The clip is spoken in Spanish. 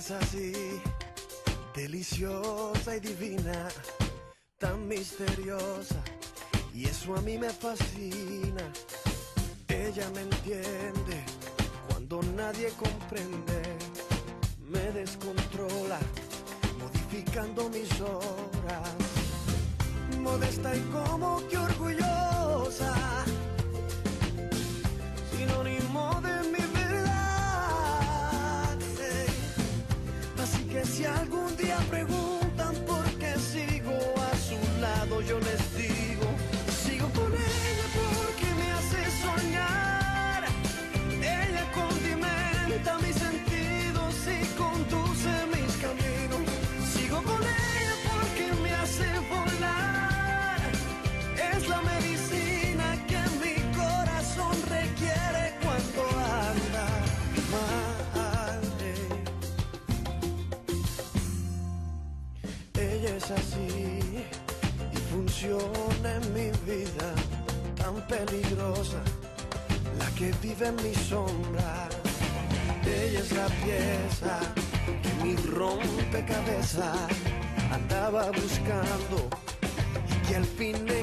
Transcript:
es así, deliciosa y divina, tan misteriosa, y eso a mí me fascina. Ella me entiende cuando nadie comprende, me descontrola, modificando mis horas. Modesta y como que orgullosa, sinónimo de mi verdad. Así que si algún día preguntan por qué sigo a su lado, yo les digo, sigo con ella porque me hace soñar. Ella condimenta mis sentidos y conduce mis caminos. Sigo con ella porque me hace volar. Es la medicina que mi corazón requiere cuando anda mal. Ella es así y funciona en mi vida, tan peligrosa, la que vive en mi sombra. Ella es la pieza que mi rompecabezas andaba buscando y que al fin